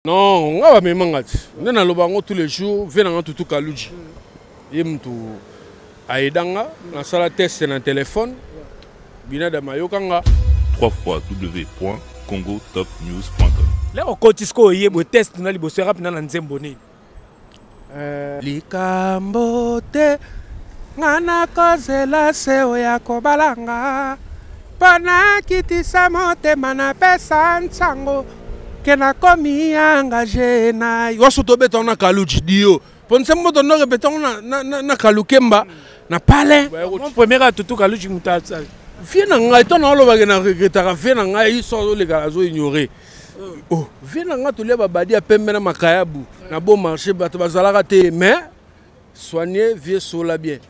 Non, on va même mangati. On a le tous les jours, venant tout kaluji. Yemtu aidanga, na sala test na téléphone. Bina da mayokanga. www.congotopnews.com. Là on cotisco yebo test na liboso rap na nzembo ni. Likambote ngana kozela seo ya kobalanga. Pana kitisa motema na pesa nsango. Kena komi engagé na yoso to beton na kaluji dio ponse moto no beton na kalukemba na pale Mon premier à tout kaluji muta vie na ngai to na loba na regretaka vie na ngai so le garazo ignorer oh vie na ngai to le babadi a pembe na makayabu na bon marché bato bazalaka te mais soigner vie sola bien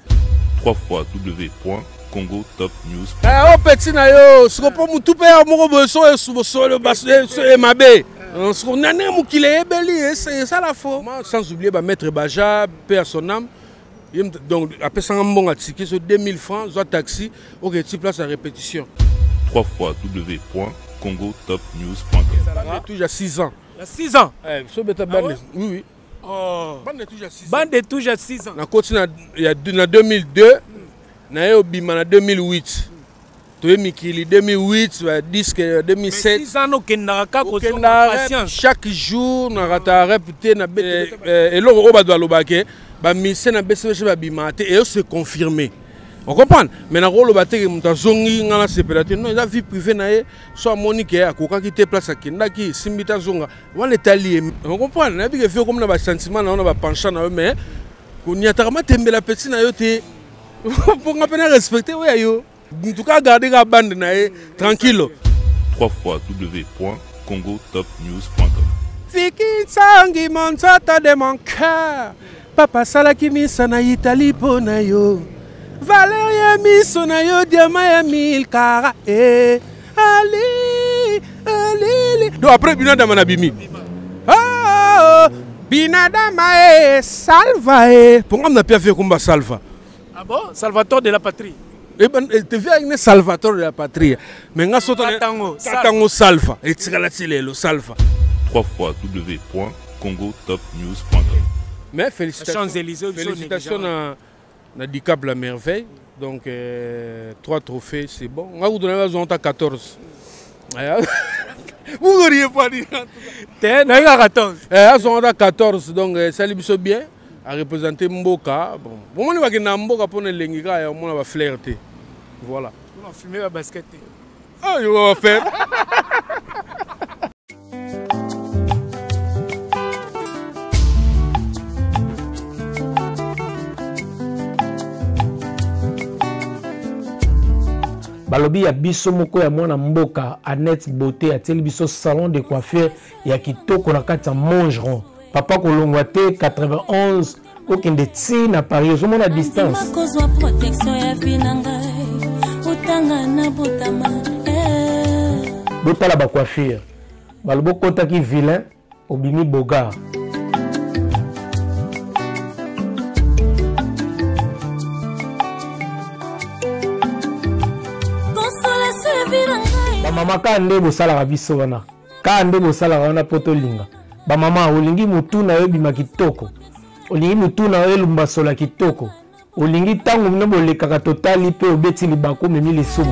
www.congotopnews.com. oh petit na yo siko po mutu pe moko boso le baso e mabe on a un qui est belli, c'est ça la faute. Sans oublier maître Baja, paix à son âme. Donc après ça, on a ticket sur 2000 francs, soit taxi, ok, tu places à répétition. www.congotopnews.com. Bande toujours à 6 ans. Il y a 6 ans. Oui, oui. Oh. Bande toujours à 6 ans. Bande toujours à 6 ans. On a continué en 2002, on a eu en 2008. Tu es Mikili 2008, disque 2007. 6 ans, chaque jour, on a répété, et là, on doit le baquer, mais c'est un BCH et c'est confirmé. On comprend? Mais on a dit que non, il a vie privée, soit Monique, à quoi qui te place à Kindaki, Simbita Zonga, on est allié. On comprend? On a dit que fait comme un sentiment, on a penché, mais on y a tellement de la petite naïveté pour qu'on puisse respecter. En tout cas, gardez la bande tranquille. www.congotopnews.com. Fiki sangi monzata de mon cœur. Papa salaki misa na Italie po na yo. Valeria miso na yo diama ya 1000 kara. Ali. Donc après binada manabimi. Ah binada mae salva Pour moi on a bien fait comme salva. Ah bon? Salvatore de la patrie. Tu viens avec Salvatore de la patrie. Mais nous sommes salva. Et tu as le salva. www.congotopnews.com. Mais félicitations à DICAP la merveille. Donc 3 trophées, c'est bon. On vous donne 14. Vous n'auriez pas dit. On a 14. On a 14, donc ça lui bien. À représenter Mboka. Bon, on va gagner Mboka pour les lengiga et on va flirter. Voilà. On va fumer la basket. Ah, il va faire. Balobi ya biso moko ya mwana mboka Annette Beauté a tel biso salon de coiffure ya kitoko na kati ya Mongeron. Papa Kolongwa te 91 okende ti na Paris au à distance. Botala ba coiffure. Balobo kota ki vilain obimi boga. Ba mama ka nde bosala ka biso wana. Ka nde bosala wana poto linga. Ba mama olingi mutu na yo bima kitoko. Olingi mutu na yo lumba sola kitoko. Olingi tango mna bolekaka totali pe obeti libako memi lisumu.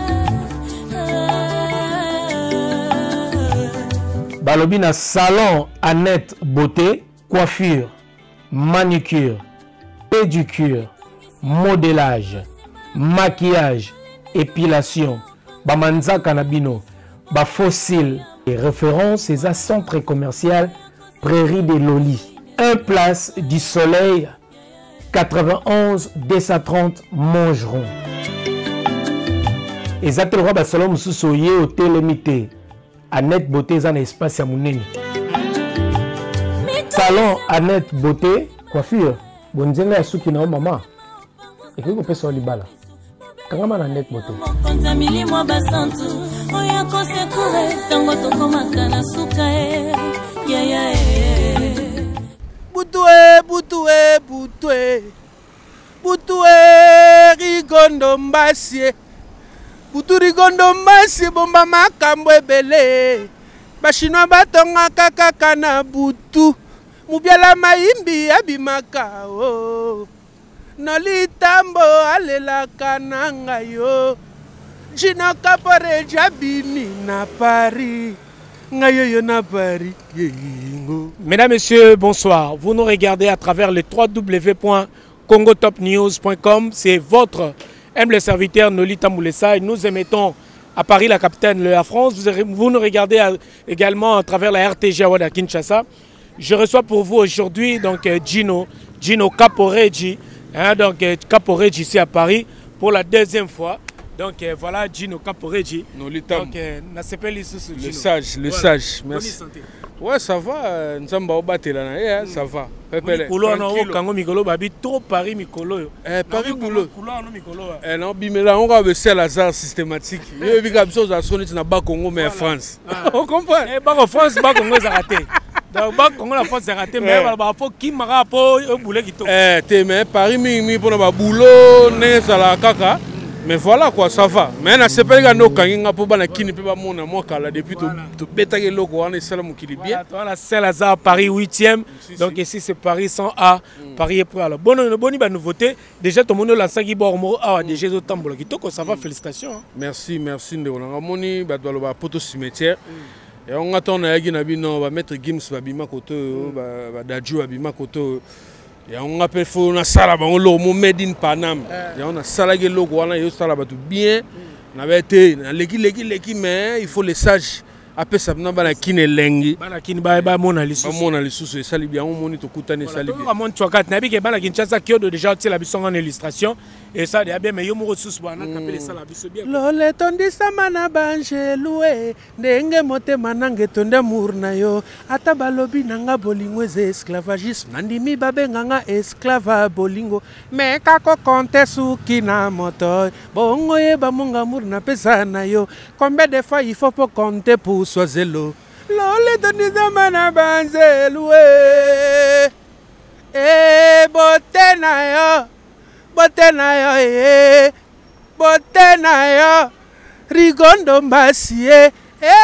Balobi na salon Annette Beauté, coiffure, manucure, pédicure, modelage, maquillage, épilation, bamanza kanabino, ba fossile. Et référence c'est à centre commercial Prairie des Lolis. 1 place du Soleil, 91 230 Mongeron. Exactement, ba salon mususoye hôtel limité. Annette Beauté dans espace à Mouneni. Salon Annette Beauté, coiffure. Bonzenga ya suki na maman. Et que vous pouvez sur libala. Quand on a Annette Beauté. Butue rigondo mbassie. Buturi gondo mbasi bomba makambo ebele. bashinois batongaka kaka na butu mubiala mayimbi abimaka o nolitambo alelaka na ngai yo Jino Kapore jabimi na Paris ngayo yo na Paris yengo. Mesdames, Messieurs, bonsoir. Vous nous regardez à travers le www.congotopnews.com. C'est votre humble serviteur Nolita Moulessa et nous émettons à Paris, la capitale de la France. Vous nous regardez également à travers la RTG à Kinshasa. Je reçois pour vous aujourd'hui donc Gino Caporeggi, donc Caporeggi ici à Paris pour la deuxième fois. Donc voilà Gino Caporeggi. Donc le sage, le sage. Merci. Ouais, ça va. Nous sommes au Batelana, ça va. Trop Paris Mikolo. Paris boulot. Non, bimela on va faire hasard systématique. Il y a des choses à sonner dans le Congo mais en France. On comprend. En France, le Congo est raté. Donc Congo la France est raté mais il faut qui m'a pour bouler qui mais Paris mi pour le boulot né ça la kaka. Mais voilà quoi, ça va. Mais on sait pas que nous quand pour bana kini pe ba mona mo kala depuis to betake loko on est salam qui bien. Voilà, Saint-Lazare Paris 8e. Donc ici c'est Paris 100A. Paris est pour alors. Bonne nouveauté. Déjà tout le monde l'a sagi bormo ah déjà au tambola qui toko ça va félicitations. Merci ndeko na moni ba doit ba poto cimetière. Et on attend na yagi na bino ba mettre Gims ba bima koto ba Dadju ba bima koto. Et on appelle faut na sala ba lo mo made in Panam. Et on a sala ke logo wana yo sala ba tout bien. Na ba été na leki mais il faut les sages après ça na ba na kine lengi. Ba na kine ba mona lisusu. Ba mona lisusu sali bien on moni to kutane sali bien. Ba mon twakat na bi ke ba na Kinshasa kiodo déjà tu la biso en illustration et ça de bien mais yo mo lisusu ba na taper ça la biso bien. Lole tondi sama na banje loué ndenge motema nange tonda murna yo ata balobi nanga bolingo ze esclavagisme nandimi babenganga esclava bolingo mais kako konte suki na moto bongo ye ba monga murna pesa na yo combien de fois il faut pour compter pour soiselo lole tondi sama na banje loué bote na yo bote na yo rigondo mbasie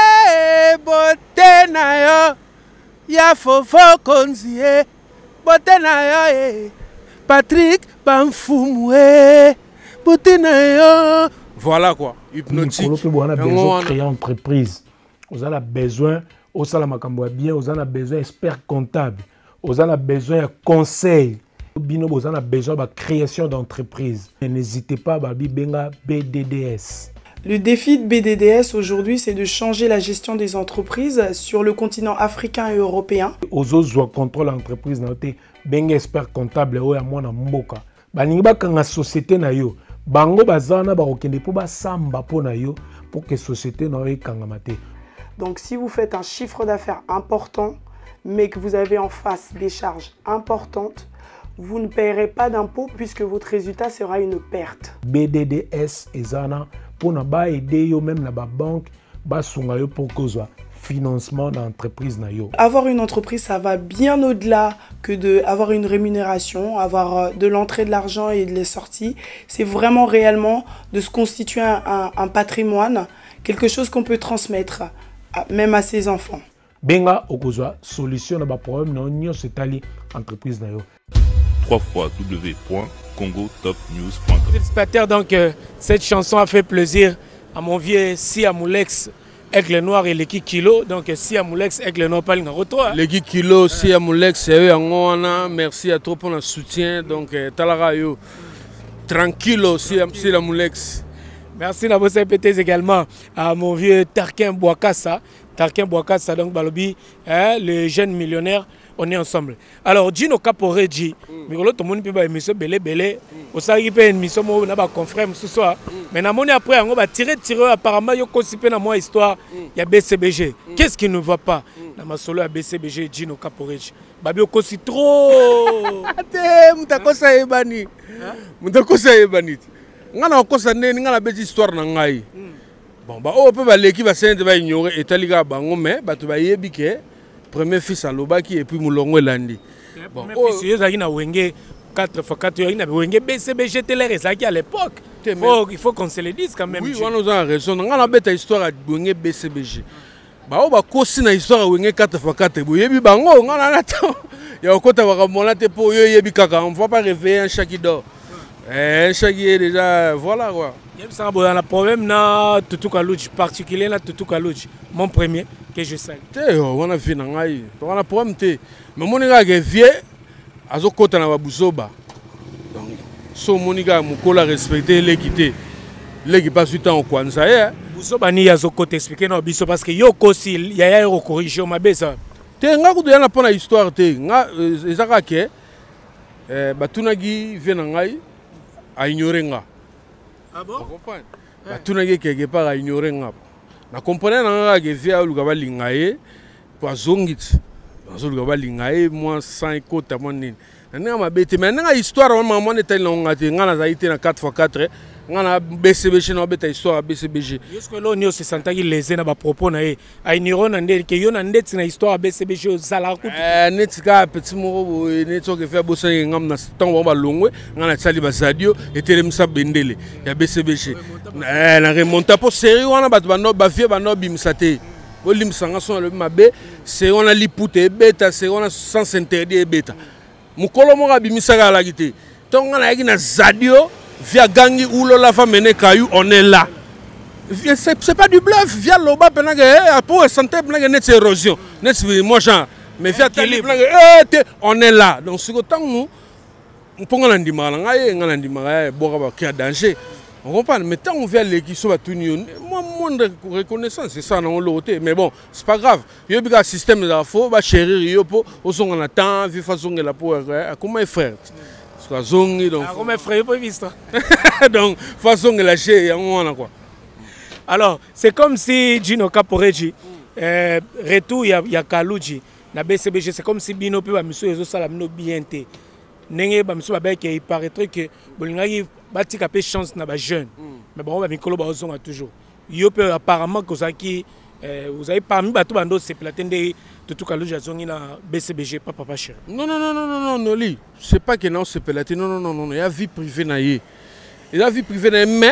bote na yo ya fofo konzie bote na yo Patrick Bamfumu bote na yo. Voilà quoi, hypnotique. On a besoin de créer une entreprise. On a besoin au salamakambo bien, on a besoin d'experts comptables, on a besoin de conseils. Vous avez besoin de la création d'entreprise. N'hésitez pas à benga BDDS. Le défi de BDDS aujourd'hui, c'est de changer la gestion des entreprises sur le continent africain et européen. Aux autres contrôle l'entreprise, benga expert comptable ou à moi na mboka. Baninga kanga société na yo. Bango bazana ba okende po ba samba po na yo pour que société na yo kanga mate. Donc si vous faites un chiffre d'affaires important mais que vous avez en face des charges importantes, vous ne paierez pas d'impôts puisque votre résultat sera une perte. BDDS et Zana pour ne pas aider même la banque pour cause financement d'entreprise. Avoir une entreprise, ça va bien au-delà que d'avoir une rémunération, avoir de l'entrée de l'argent et de la sortie. C'est vraiment réellement de se constituer un patrimoine, quelque chose qu'on peut transmettre même à ses enfants. Benga okozwa solution na ba problème na nyo setali entreprise na yo. www.congotopnews.com. Téléspectateurs, donc cette chanson a fait plaisir à mon vieux Sia Moulex Aigle Noir et l'équipe Kilo. Donc Sia Moulex Aigle Noir parle en retour. L'équipe Kilo, Sia Moulex, c'est eux en merci à toi pour le soutien. Donc Talara yo tranquillo Sia Moulex. Merci à vos répétés également à mon vieux Tarkin Bouakassa. Tarkin Bouakassa, donc Balobi, le jeune millionnaire, on est ensemble. Alors, Gino Caporeggi, mais tout le monde peut émission belé. Au sein de émission, on a un confrère ce soir. Mais après, on va tirer apparemment, il y a une moi histoire, il y a BCBG. Qu'est-ce qui ne va pas dans ma solo à BCBG, Gino Caporeggi? Babi aussi trop. Mutakosa ebani. Mutakosa ebani. Ngana okosa neni ngana beti histoire na ngai. Bon ba o pe ba leki ba sente ba ignorer etaliga bango mais ba to ba yebi ke premier fils à Lobaki et puis Moulongo Landi. Bon fils yezaki na wenge 4x4 yo na wenge BCBG télé ezaki à l'époque. Il faut qu'on se le dise quand même. Oui, on a raison. On a bête histoire à wenge BCBG. bao bakosi na histoire wenge 4x4 boyebi bango ngana na temps ya okota bakamona te po yo yebi kaka on va pas réveiller un chat qui dort un chat qui est déjà voilà quoi ça bon un problème na Tutu Kalouchi particulier na Tutu Kalouchi mon premier que je sais te on a vu na ngai to on a problème te mais moninga ke vieux azokota na babuzoba donc so moninga mukola respecter l'équité l'équipe pas du temps au kwanza buzoba ni azokota expliquer na biso parce que yo kosi ya yo corriger ma besa te nga kudu yana pona histoire te nga ezaka ke batunagi vient na ngai a ignorer nga. Ah bon? Vous comprenez? Batunagi quelque part a ignorer nga. Na comprendre nga ke via lugaba lingaye pour zongit. Azo lugaba lingaye moi sans écoute mon nini. Na ma bete mais na histoire maman était longa te nga na zaité na 4x4 nga na BCBG na beta histoire BCBG. Est-ce que l'on se sentaki les na ba propos na e a ignorer na ndé ke yo na ndé na histoire BCBG au zalaku. Netika petit moro netso ke faire bossa ngam na temps ba longwe nga na tsali ba zadio etelemisa bendele ya BCBG. Na remonta po sérieux wana ba bano ba vie bano bimisa te. Olim sanga son le mabe c'est on a lipute beta c'est on a sans interdit beta. Mukolo mo ga bimisa ga la gite. Tonga na yaki na zadio via gangi ou la femme mené caillou on est là. C'est pas du bluff via loba penage pour santé penage net érosion net moi genre mais via télé on est là donc ce temps nous ponga na ndima nga ye nga na ndima boka ba kia danger on comprend mais tant on vient l'équipe so ba tunion moi monde reconnaissance c'est ça non loté mais bon c'est pas grave yo bika système de faux ba chérir yo po osonga na temps vi façon la pour comment frère zongi donc comme frère pas viste donc façon de lâcher on quoi. Alors c'est comme si Gino Caporeji retour il y a Kalouchi na BCBG c'est comme si bino pe ba miso ezo sala bino bien te nenge ba miso ba ke il paraîtrait que bolingaki batika pe chance na ba jeune mais bon ba mikolo ba ozonga toujours yo pe apparemment que ça qui vous avez parmi bato bando c'est platende Tutu Kalouchi azongi na BCBG papa cher. Non Noli, c'est pas que non c'est pelaté non, il y a vie privée na yé. Il y a vie privée na mais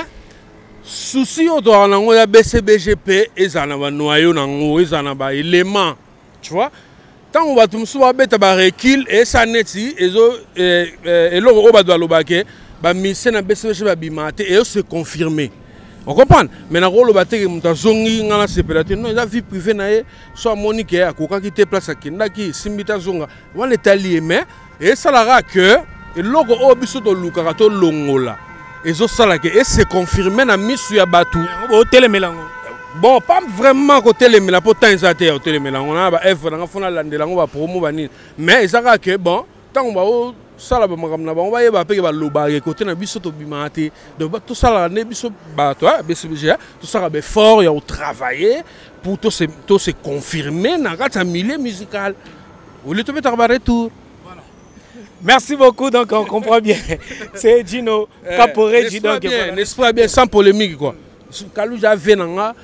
souci au doit na ya BCBGP ezana ba noyau na ngo ezana ba élément. Tu vois? Tant on va tout souba beta ba recul et ça neti ezo eloko ba doit lobake ba mise na BCBG ba bimate et se confirmer. On comprend? Mais na rolo bateke mutazongi ngana sepelate non la vie privée na ye soit Monique a koka qui te place à kindaki simbita zonga on est allié mais et ça la que et logo obiso to lukaka to longola ezo sala que et c'est confirmé na misu ya batu au télémélango bon pas vraiment côté les mela pourtant ils étaient au télémélango na ba F na fona landelango ba promo bani mais ça que bon tant ba sala ba makamna ba on va yeba pe ba loba côté na biso to bimate donc tout ça ne biso ba toi BCBG tout ça ba fort il y a travailler pour tout se confirmer dans un milieu musical ou le tomber par retour. Voilà. Merci beaucoup donc on comprend bien c'est Gino Caporeji donc n'est-ce pas bien sans polémique quoi Kalouchi avait nanga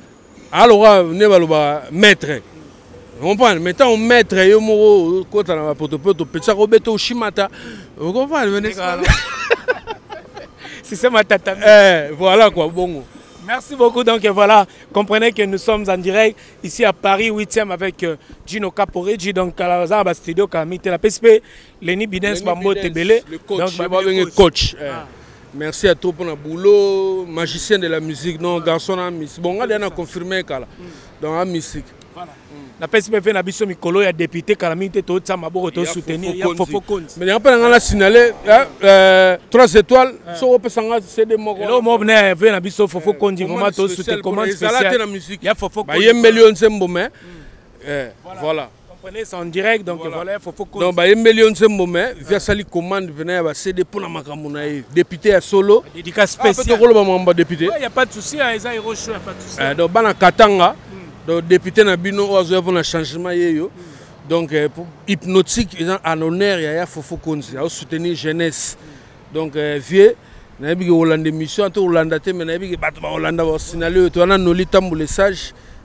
alors ne va loba maître. On comprend, maintenant on mettre yo moro kota na potopoto petsa robeto ushimata. On comprend, c'est ça ma tata. Voilà quoi, bon. Merci beaucoup donc voilà, comprenez que nous sommes en direct ici à Paris 8e avec Gino Caporeji donc à la studio Kamite la PSP Lenny Bidens Bambo Tebele donc coach. Merci à toi pour le boulot, magicien de la musique non garçon en musique. Bon, on a confirmé kala dans la musique. Voilà. La PSPF na biso mikolo ya député Kalamite to tsama boko to soutenir ya Fofo Konzi. Mais après on a signalé 3 étoiles so opesanga CD moko. Lo mobne ve na biso Fofo Konzi vraiment to soutenir commande spéciale ya Fofo Konzi. Ba million sembo mais voilà. Comprenez c'est en direct donc voilà Fofo Konzi. Donc ba million sembo mais via sali commande venir ba CD pour la makamuna député à solo. Dédicace spéciale. Peut-être ko ba député. Il y a pas de souci eza hero show, y a pas de souci. Donc bana Katanga donc député na bino ozo pour le changement yeyo donc pour hypnotique ils ont en honneur ya Fofo Konzi à soutenir jeunesse donc vieux na bi Hollande mission to Hollande te mais na bi bato ba Hollande ba signaler to na Noli Tambule sage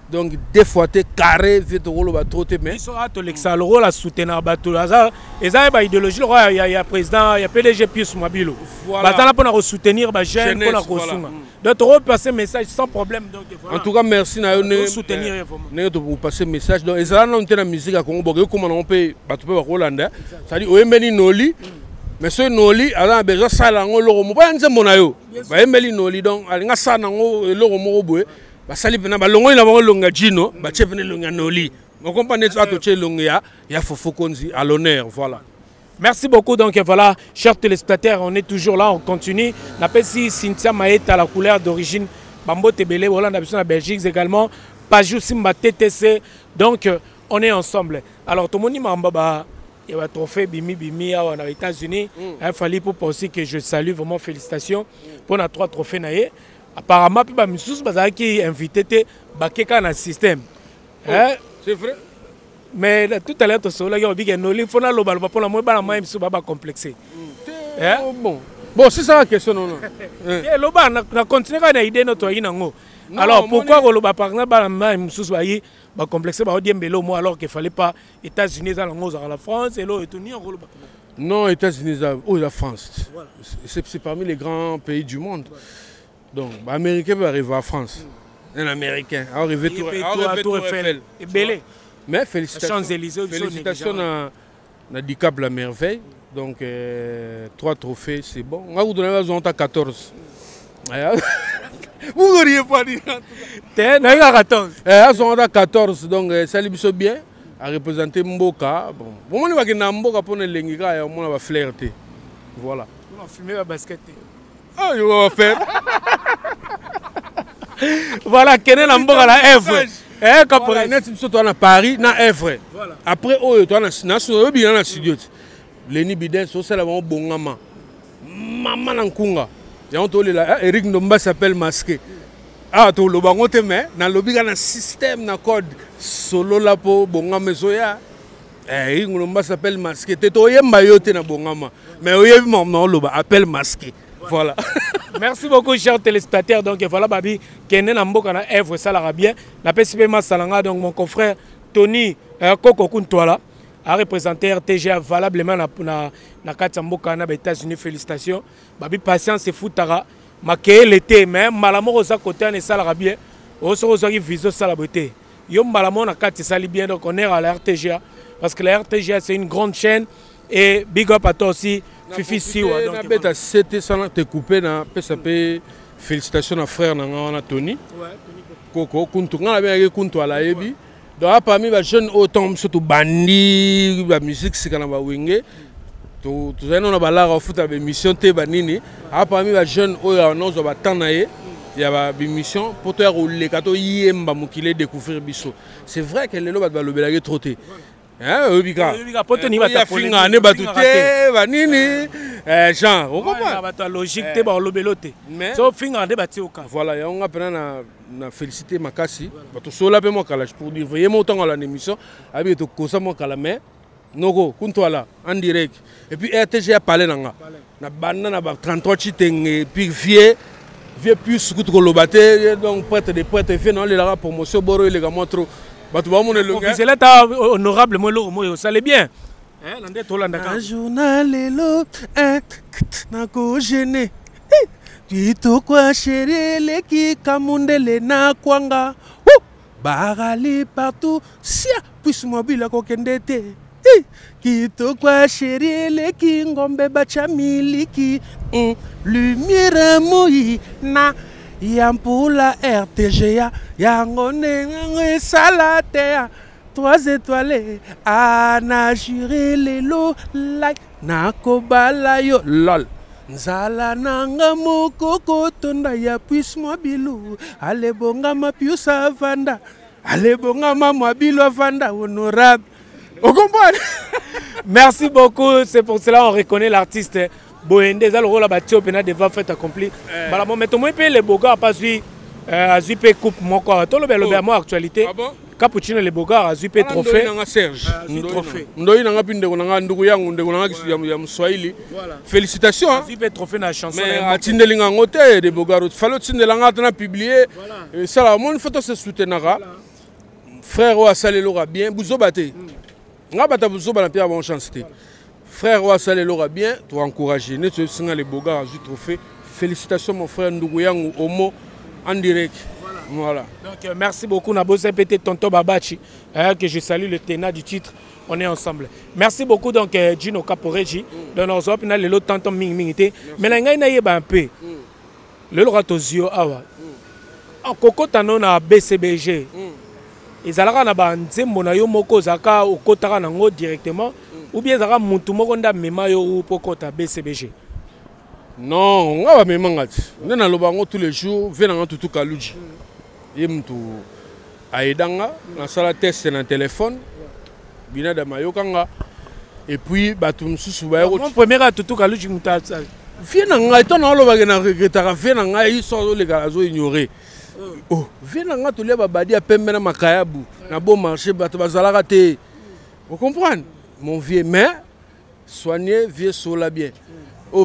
donc des fois t'es carré vite rôle va trop mais ils sont à tout le rôle à soutenir bateau là et ça ba idéologie il y a président il y a PDG Pius Mabilo voilà ba pour na soutenir ba jeune pour na kosunga donc tu passer message sans problème donc voilà. En tout cas merci na yo soutenir ne to passer message donc ezala na ntena musique à Congo boke comment on peut bateau ba Rolanda ça dit oyembeni noli mais ce noli ala besoin sala ngolo mo ba nzembo na yo ba yembeli noli donc alinga sana ngo eloko moko boye basali pena balongo ina bango longa jino ba che venir longa noli on comprend ça to che longa ya fofo konzi à l'honneur voilà. Merci beaucoup donc voilà chers téléspectateurs on est toujours là on continue n'appelle si Cynthia Maeta la couleur d'origine Bambo Tebele Hollande en Belgique également Pajou Simba TTC donc on est ensemble alors tout le monde m'a il y a un trophée Bimi aux États-Unis il fallait pour aussi que je salue vraiment félicitations pour les 3 trophées naïe apparemment puis Missus qui invité te bakeka na système c'est vrai mais tout à l'heure tu sais là il y a bien noli faut na loba pour la moi ba moi Missus ba complexé bon c'est ça la question non et loba na continuer na idée notre inango alors pourquoi loba par exemple ba Missus ba yi ba complexé ba odiem belo moi alors qu'il fallait pas États-Unis à la France et l'autre tout ni en loba non États-Unis la France voilà. C'est parmi les grands pays du monde donc les Américains peuvent arriver à France un Américain arriver Tour Eiffel et belé mais félicitations à DiCap la merveille donc 3 trophées c'est bon on va vous donner besoin de 14 vous n'auriez pas dit t'es 14 on a 14 donc ça lui bien à représenter Mboka bon on va que na Mboka pour ne lenga et on va flirter voilà on va filmer la basket ah il va faire voilà Kené na Mboka la Evre voilà net surtout à Paris na Evre après oh toi na bien na studio Leni Biden so ça là bongama maman na Nkunga et on to là Eric Ndomba s'appelle masqué ah to lo bango te mais na lobby na système na code solo là pour bongama soya Eric Ndomba s'appelle masqué te to yemba yo te na bongama mais oyebi mon lo ba appelle masqué voilà. Merci beaucoup chers téléspectateurs donc voilà babi Kené na Mboka na Evre ça la bien la PCP Salanga donc mon confrère Tony Koko Kuntwala a représenté RTGA valablement na Katamboka na États-Unis félicitations babi patience et foutara maké l'été mais malamo za côté en ça la bien au so qui viso ça la beauté yo malamo na kati ça bien donc on est à la RTGA parce que la RTGA c'est une grande chaîne et big up à toi aussi Fifi Siwa donc beta c'était ça te coupé na PSP félicitations à frère na Tony Koko Kuntunga na bien Kuntwala yebi donc parmi les jeunes autant surtout bandi la musique c'est kana ba wenge to zaino na balara au foot avec mission te banini parmi les jeunes oyo on zo batana ye ya ba mission pour te rouler kato yemba mukile découvrir biso c'est vrai que les loba ba lobelage trotter obika poto ni bata finga ne batute banini genre on comprend bata logique te ba lobelote so finga de bati oka voilà ya on apena na féliciter makasi bato sola pe mo kala pour dire voyez mon temps à l'émission abi to kosa mo kala mais noko Kuntwala en direct et puis RTG a parlé nanga na banda na ba 33 chiteng puis vieux plus que trop lobate donc prêtre de prêtre fait non la promotion boro les gars montre c'est là honorable moi le ça allait bien un journal lelo na ko gêné kito kwa chérie les qui kamundele na kwanga barali partout sia puisse mobile ko kendete kito kwa chérie les qui ngombe bacha miliki lumière moi na Yampula RTGA Yangone Salatea 3 étoiles Ana juré les lots like Nakobala yo lol Nzala nanga moko tonda ya puisse moi bilou Ale bonga ma pius avanda Ale bonga ma moi bilou avanda honorable. Vous comprenez? Merci beaucoup, c'est pour cela on reconnaît l'artiste Boende za le rôle abattu pena devant fait accompli bala mo meto mo pe les bogards pas lui azupe coupe mon quoi to le moi actualité cappuccino les bogards azupe trophée nanga Serge trophée ndoyi nanga pinde ko nanga ndugu yangu ndeko nanga ya Mswahili félicitations azupe trophée na chanson mais atindelinga ngote de bogards falo tindelanga tana publier ça la mon photo se soutenara frère oyo asala eloko bien buzoba te nga bata buzoba na mpe ya bon chance te frère oyo asala eloko bien toencourage neti toyebisinga le bogar azwi trophée. Félicitations mon frère Ndougou Yang Omo en direct. Voilà. Donc merci beaucoup Nabosé Pété Tonto Babachi que je salue le ténor du titre. On est ensemble. Merci beaucoup donc Gino Caporeji. Donc nous avons le lot tanto ming mingité. Mais la ngai na yeba un peu. Le lot ratozio awa. En koko tano na BCBG. Ezalaka na ba nzembo na yo moko zaka okotaka nango directement ou bien zaka mutu moko nda mema yo pokota BCBG. Non, on va même ngati. On est dans le bango tous les jours, venant tout kaluji. Yemtu aidanga, na sala test na téléphone. Bina da mayokanga. Et puis batum susu ba yo. Mon premier à tout kaluji muta. Venant ngati ton na lo ba na regretaka venant ngati ils sont les gars zo ignorer. Oh, venant ngati to le ba badi a pembe na makayabu. Na bon marché bato bazalaka te. Vous comprenez? Mon vieux mais soigner vieux sola bien. Oh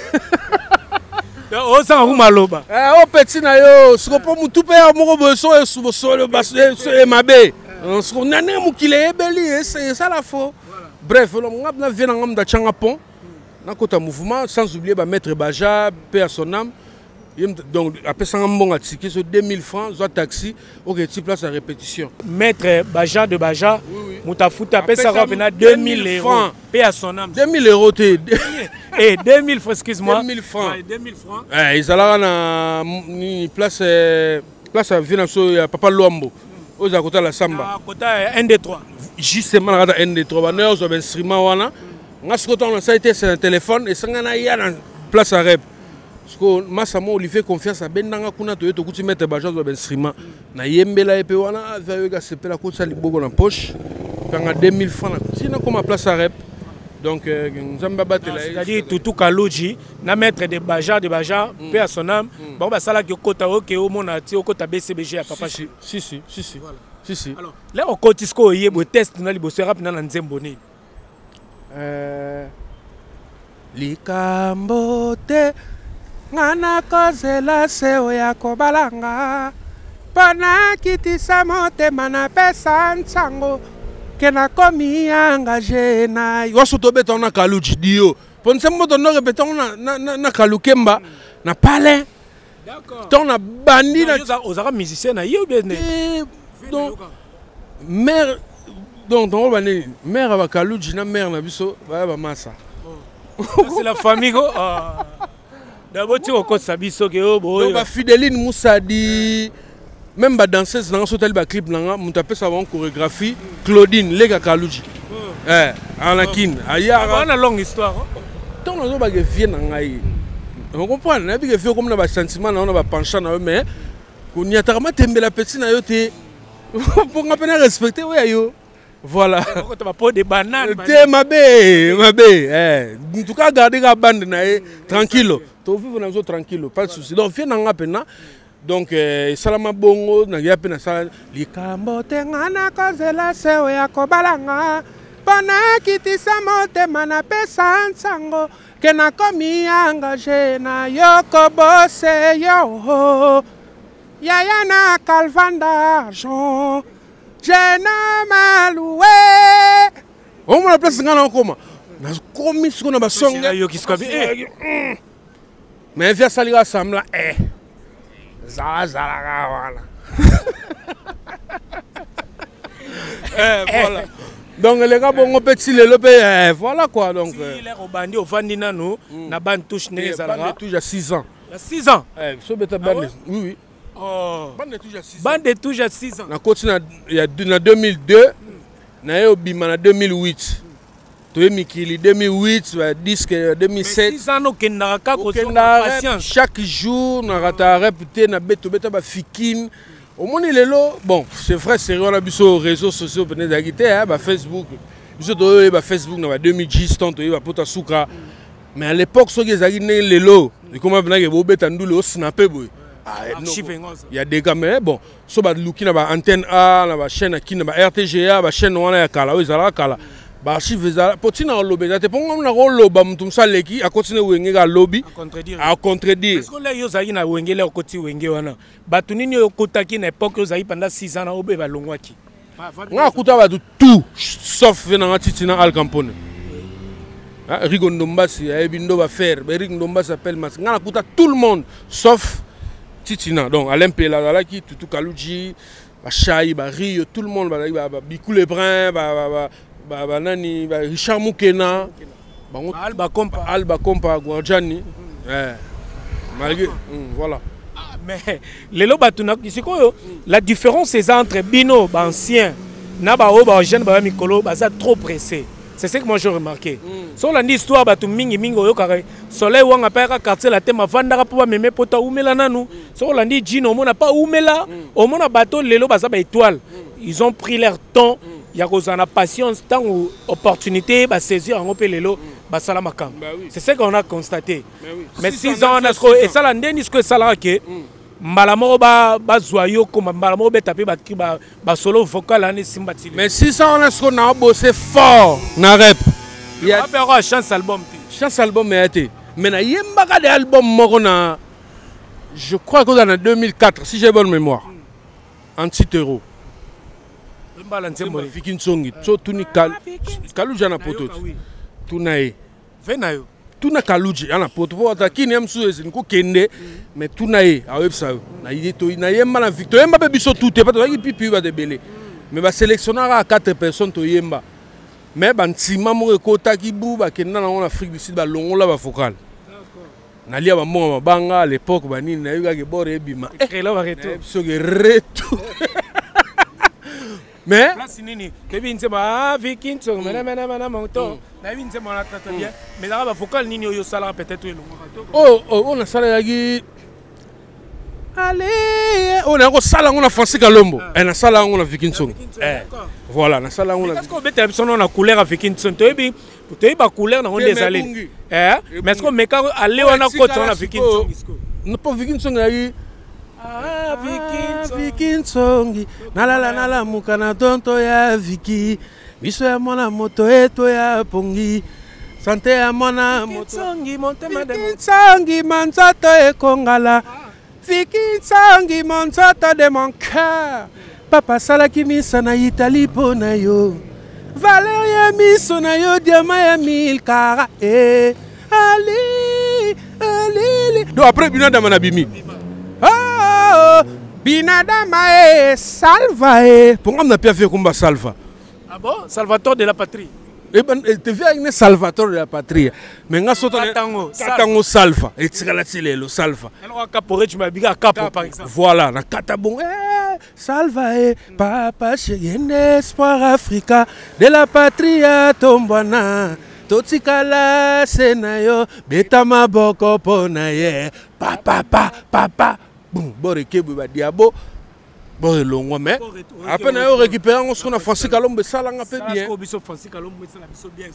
sang maloba. Oh petit na yo, ce qu'on peut tout père moko boso e mabe. Ce qu'on a né mukile ebeli, c'est ça la faux. Bref, on a vu dans changa pont. Na kota mouvement sans oublier ba maître Baja, paix à son âme. Donc après ça on bon ticket sur 2000 francs, soit taxi, OK, tu place à répétition. Maître Baja de Baja, Moutafuta après ça on 2000 francs, paix à son âme. 2000 euros té. Et 2000 francs, excuse-moi. 2000 francs. Ouais, 2000 francs. Ils allaient na place à Vinasso ya Papa Luambo. Aux à côté la Samba. À côté 1 2 3. Justement là 1 2 3 baneurs ont instrument wana. Ngas côté on a ça été c'est un téléphone et ça ngana ya na place à rep. Parce que Massamo Olivier confiance à Bendanga kuna to kuti mettre Baja zo instrument. Na yembela epe wana va ga sepela ko ça libogo na poche. Kanga 2000 francs. Sina comme place à rep. Donc, c'est-à-dire tout Kalouji, na maître de Baja, paix à son âme. Bon, bah ça là que kota ok au monati au kota BCBG à papa. Si. Alors, là au kotisco yé bo test na liboso rap na nzemboni. Likambote ngana kozela seo ya kobalanga. Pana kitisa motema na pesa nsango. Kena komi engagé na yoso to beton na kaluji dio ponse moto no répétons na kalukemba na palais. D'accord. Ton na bandi na ozaka musicien na yo bien donc mère donc on va aller mère aba kaluji na mère na biso ba massa. C'est la famille go d'abord tu ko sabiso ke o boy. Donc ba Fidéline Moussadi même ba danseuse dans ce ba clip nanga muta pesa ba chorégraphie Claudine Lega Kaluji Anakin aya on longue histoire ton no ba ke vie nanga yi on comprend na bi ke vie comme na ba sentiment na ba penchant na mais ko nyata ma tembela petit na yo te pour nga pena respecter ouais yo voilà ko ta po de banane te mabe en tout cas garder la bande na tranquille to vivre na zo tranquille pas de souci donc vie nanga pena. Donc, salama bongo, na yapi na sala likambo tengana kozela seo ya kobalanga. Pana kitisa motema na pesa nsango. Kena komi engagé na yoko bose yo. Yaya na calvan d'argent. Je n'ai maloué. On m'a la place ngana okoma. Na komi siko na basonga yo kiskabi mais via salira samla voilà. Voilà. Donc les gars bon petit le voilà quoi donc il est au bandi au fandi nano na ban touche ne zalaka ban touche à 6 ans. Il y a 6 ans. So beta ban oui. Oh. Ban touche à 6 ans. Ban touche à 6 ans. Na continue il y a 2002 na yo bima na 2008. Mikili 2008, disque 2007. 6 ans okendaka ko patience. Chaque jour na rata répété na beto beta ba fikine. Au monde lelo bon, c'est vrai c'est on a vu sur réseaux sociaux peut-être d'agiter ba Facebook. Biso to ba Facebook na 2010 tant to ba pota suka. Mais à l'époque so gezaki ne lelo, comment bena ke bo beta ndule o snapper boy. Il y a des gars mais bon, so ba looki na ba antenne A, na ba chaîne qui na ba RTGA, ba chaîne wana ya kala, ezala kala. Archive za potina lobby za te ponga na loba mutu msaleki a continuer wenge ga lobby a contredire parce que là yo zaki na wenge le okoti wenge wana batu nini okotaki na époque yo zaki pendant 6 ans na obe balongwaki nga kuta ba tout sauf venanga titina al campone Rigo Ndombasi Bindo va faire Rigo Ndombasi appelle Mas nga kuta tout le monde sauf titina donc Alain Pela là qui tout Kaluji ba Chai ba Rio tout le monde ba Bikou Lebrun ba nani ba Richard Moukena Alba Compa Guardiani malgré voilà. Mais les lots c'est quoi la différence c'est entre Bino ancien Nabao jeune Mikolo ça trop pressé. C'est ce que moi j'ai remarqué. Sur l'histoire batu mingi yo kare soleil wanga pa quartier la thème vanda pour meme pota umela nanu. Sur l'andi Gino on n'a pas umela au mona bateau lelo ba étoile. Ils ont pris leur temps, il y a cause en patience tant ou opportunité ba saisir en opé lelo ba salamaka. C'est ce qu'on a constaté. Mais 6 ans on a et ça l'andeni ce que ça là que Malamoro ba zoyo comme Malamoro ba tapé ba solo vocal ane simbatili. Mais 6 ans on a ce qu'on a bossé fort na rap. Il y a pas chance album. Chance album mais été. Mais na yemba ka des albums moko na je crois que dans 2004 si j'ai bonne mémoire. Anti-terreau. Fikin songi so tuni Kaluji na poto. Tunae. Venayo. Tuna Kaluji ana poto po atakini emsu ezinko kende mais tunae a websa na yito na yemba na victoire yemba pe biso tout pas to pipi ba de belé mais ba sélectionneur à 4 personnes to yemba mais ba ntima mo ekota kibu ba kenda na Afrique du Sud ba longola ba focal na lia ba mo banga à l'époque ba nini na yuga ke bore ebima là va retour so ke retour mais place nini Kevin c'est ma Viking so mana monto na Kevin c'est mon attente bien mais là va focal nini yo sala peut-être on a sala yagi allez on a ko sala on a Francis Kalombo et na sala on a Viking song voilà na sala on a parce qu'on bête son on a couleur Viking song to ebi ba couleur na on des allées mais est-ce qu'on meka aller on a côté on a Viking song non pas Viking song yagi Viking songi nala mukana tonto ya Viki biso ya mona moto eto ya pongi sante ya mona moto songi monte madame songi manzato e kongala Viking songi manzato de mon cœur papa sala kimisa na Italie pona yo Valeria miso na yo diama ya 1000 kara ali do après binada manabimi Binadama salva pour moi on a bien fait comme salva. Ah bon, Salvatore de la patrie. Eh ben tu viens avec Salvatore de la patrie. Mais nga soto tango salva et tirala le salva. Alors caporé tu m'as dit capo par exemple. Voilà, na katabon salva papa chéri espoir Africa de la patrie tombana. Totikala senayo betama boko ponaye papa Bore kebu ba diabo bore longo mais après na yo récupérer on se na Francis Kalombe sala nga pe bien Francis Kalombe sala biso bien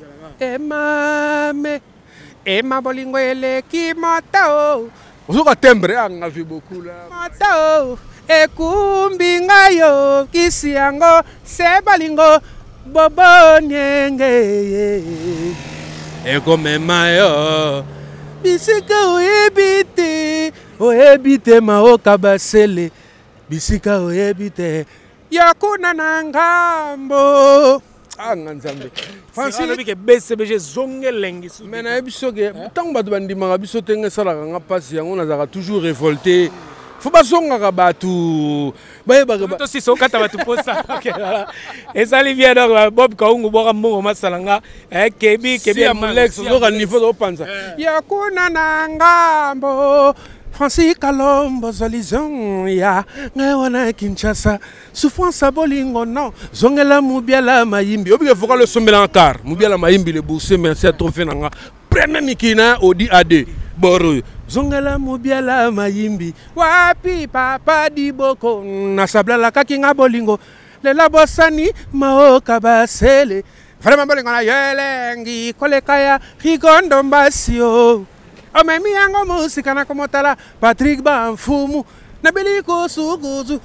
Emma bolingo ele ki moto ozoka tembre anga vi beaucoup là moto ekumbi ngayo kisiango se balingo bobo nyenge comme mayo bisika oebite oebite maoka basele bisika oebite yakuna na ngambo anga nzambe Francis ke BCBG zongelengi mais na bisoge tant batu bandimaka biso tenge salaka nga pasi yango nazaka toujours révolté faut pas zonga batu to si so kata batu posa et ça lui vient donc Bob Kaungu boka mbongo masalanga kebi Amulex zoka niveau do panza yakuna na ngambo Francis Kalombo zalizon ya ngawana Kinshasa souffrance bolingo non zongela mubiala mayimbi obike foka le sombela encore mubiala mayimbi le bourse merci à trophée nanga premier mikina odi AD boro zongela mubiala mayimbi wapi papa diboko na sabla la kakinga bolingo le labosani maoka basele vraiment bolingo na yelengi kolekaya Rigondo Mbasio omemi yango musika na komotala Patrick Bamfumu na beliko sukuzu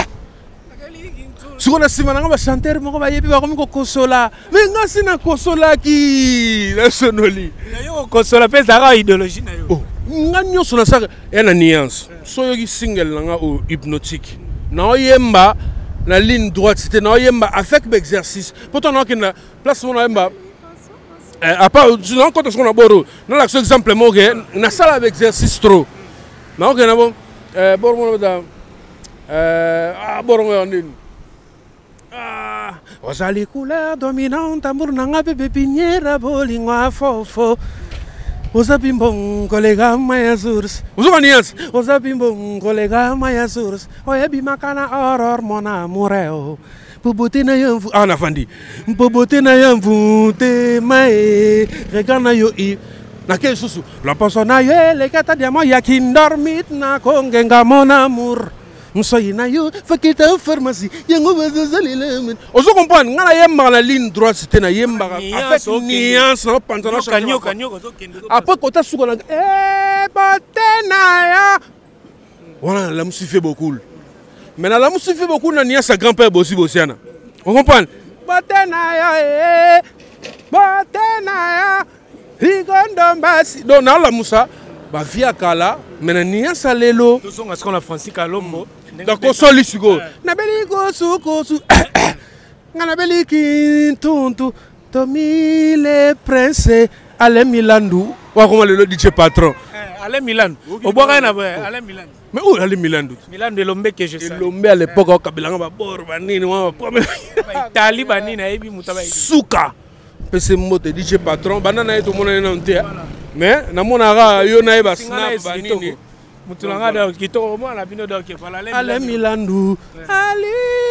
suko na sima nanga ba chanteur moko ba yebi ba komi ko kosola mais nga sina kosola ki la sonoli na yo kosola pe zara idéologie na yo nga nyoso na saka ena nuance so yoki single nanga o hypnotique na oyemba la ligne droite c'était na yemba avec l'exercice pourtant na kina place mon yemba à part non quand on a boro non la seul exemple mo que na sala avec exercice trop na ok na bon boro mo da boro mo ndin ozali couleur dominante amour nanga bébé pinière bolingwa fofo Ozabimbong kolega maya source. Uzumanias. Ozabimbong kolega maya source. Oyebi makana horror mon amoureux. Pobote na yamvu. Ah nafandi. Pobote na yamvu te mae. Regana yo I. Na quel susu. La personne na ye le kata diamant yakin dormit na kongenga mon amour. Msoyi na yo fakita pharmacie yango bazali le ozo comprendre ngana yemba la ligne droite c'était na yemba avec nuance no pantalon kanyo après côté suko na botena voilà la musique fait beaucoup mais la musique fait beaucoup na nia sa grand-père bossi bossiana on comprend botena higondo mbasi donc na la musa ba via kala mais na nia sa lelo to songa ce qu'on a Francis Kalombo d'accord soli suko na beli ko suko su ngana beli kintuntu to mille prince ale milandu wa ko le DJ patron ale milandu oboka na ale milandu mais où ale milandu milandu lombe que je sais lombe à l'époque au kabilanga ba bor banini wa Italie banini na ebi mutaba suka pese moto DJ patron banana eto mona na nte mais na mona yo na ba snap banini Mutulanga da kitoko mo na bino da ke fala ale milandu ali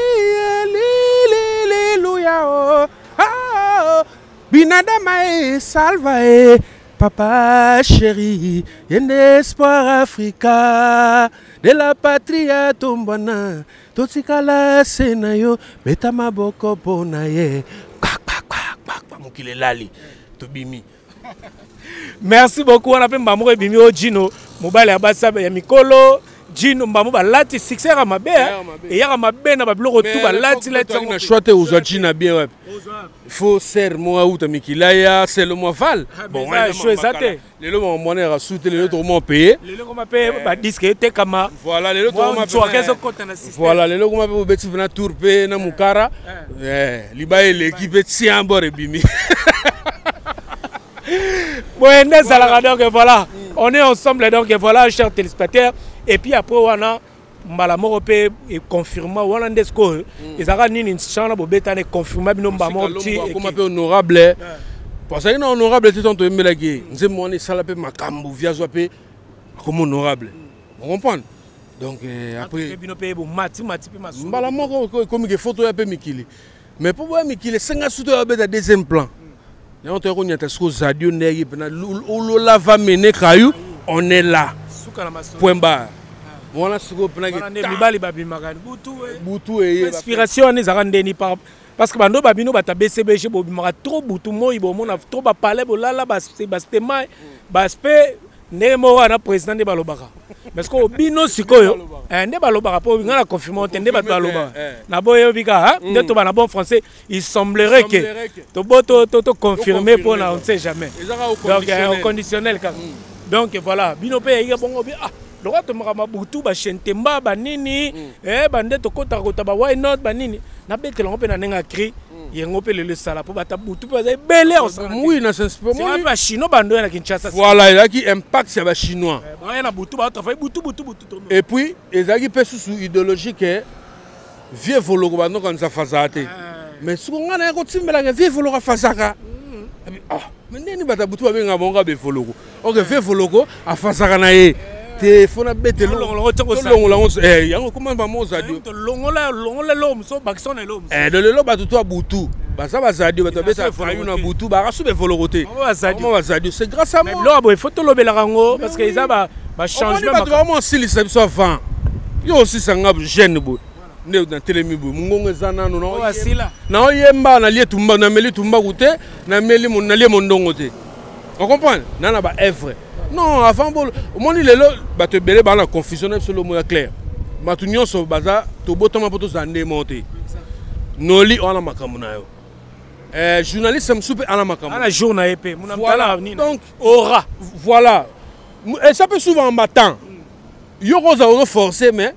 hallelujah oh binada mai salva papa chéri un espoir Africa de la patria tombana totikala senayo beta maboko bonaye mukile lali tobimi. Merci beaucoup. On appelle Mbamou et Bimi au Gino. Mobile à Bassabe et Mikolo. Gino Mbamou va lati succès à ma belle. Et à ma belle, on va bloquer tout. Va lati lati. On a choisi aux Gina bien. Il faut serre moi ou ta Mikilaya, c'est le mois val. Bon, on a choisi ça. Les lots ont monnaie à soutenir les autres m'ont payé. Les lots m'ont payé. Bah disque était comme. Voilà les autres m'ont payé. Voilà les lots m'ont payé. Beti vena tourper na mukara. Libaye l'équipe tient bord et Bimi. Bon, donc voilà, on est ensemble, donc voilà, chers téléspectateurs. Et puis après, on a Malamorope et confirmé, on a des scores. Ils ont une chance de confirmer, comme honorable. Parce que honorable, c'est ton tombé là qui. Nous sommes salapé makambu via zoapé comme honorable. Vous comprenez? Donc après. Malamorope comme une photo un peu Mikili. Mais pour moi Mikili, c'est un surtout à deuxième plan. On est là. Point barre. Voilà ce qu'on a inspiration parce que bando babino bata BCBG bobimaka trop butu moi bomona trop ba parler bolala bastema baspe nemo wana président de balobaka parce que bino sikoyo nde balobaka po ngana confirmer tende ba balobaka na boyo bika nde to bana bon français il semblerait que to boto to confirmer pour na on sait jamais donc au conditionnel donc voilà bino pe ya bongo bi le roi to makama butu ba chentemba ba nini bande to kota kota ba why not ba nini na betela on pe na nenga cri yengo pe le sala po bata butu pe za belé ensemble oui na sense pas moi ba chinois bando na Kinshasa voilà il y a qui impact sur les chinois na butu ba to fa butu et puis ils a qui pe sous idéologie que vieux vologo bando quand ça fazate mais ce qu'on a na ko timbela que vieux vologo fazaka mais nini bata butu ba benga bonga be vologo OK vieux vologo a fazaka na ye téléphone bête yango comment ba mozadio longola l'homme so bakson l'homme de le ba to butu ba ça ba zadio ba to beta fayu na butu ba rasu be voloroté comment zadio c'est grâce à moi là il faut to lobela rango parce que ils a ba changement ba vraiment si les so avant yo aussi sanga jeune bo ne dans télémi bo ngongo zana no na oyemba na lie tumba na meli tumba goute na meli mon na lie mondongo te on comprend nana ba œuvre. Non, avant, au moins, il est là, bah, tu es la confusion, c'est le mot clair. Ma tunion sur baza, tu bois ton mapoto ça démonté. Noli on a makamuna. Journaliste, me soupe à la makamuna. La journée épée. Voilà. Donc, aura. Voilà. Et ça peut souvent en battant. Yo rosa forcé, mais